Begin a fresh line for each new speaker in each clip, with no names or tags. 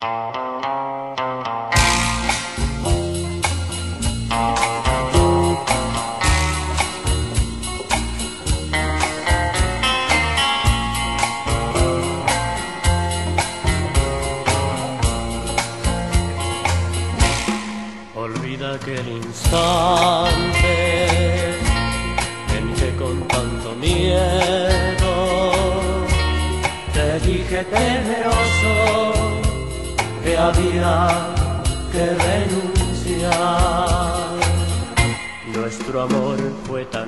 Olvida aquel instante en que con tanto miedo te dije temeroso que había que renunciar. Nuestro amor fue tan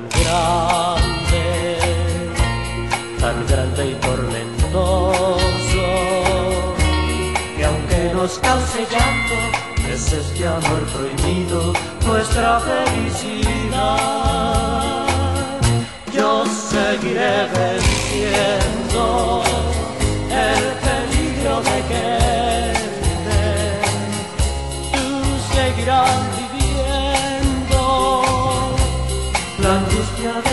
grande y tormentoso, que aunque nos cause llanto, es este amor prohibido nuestra felicidad. Yo seguiré venciendo el peligro de quererte, tú seguirás viviendo la angustia de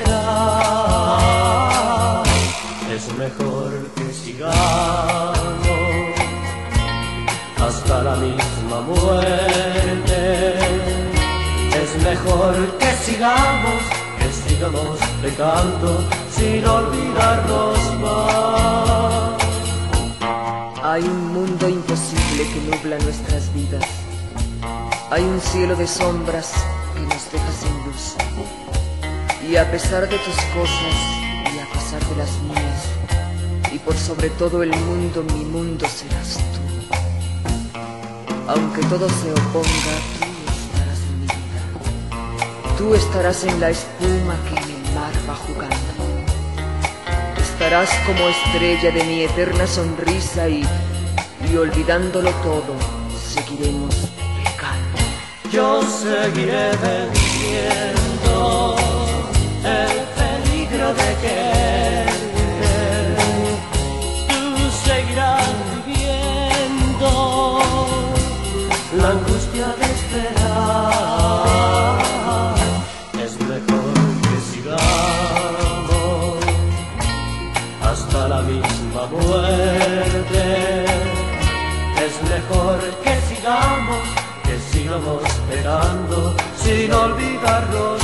esperar. Es mejor que sigamos hasta la misma muerte. Es mejor que sigamos pecando sin olvidarnos más.
Hay un mundo imposible que nubla nuestras vidas. Hay un cielo de sombras que nos deja sin luz. Y a pesar de tus cosas y a pesar de las mías, y por sobre todo el mundo, mi mundo serás tú. Aunque todo se oponga, tú estarás en mi vida. Tú estarás en la espuma que en el mar va jugando. Estarás como estrella de mi eterna sonrisa y olvidándolo todo, seguiremos pecando.
Yo seguiré venciendo el peligro de quererte, tú seguirás viviendo la angustia de esperar. Es mejor que sigamos hasta la misma muerte. Es mejor que sigamos esperando sin olvidarnos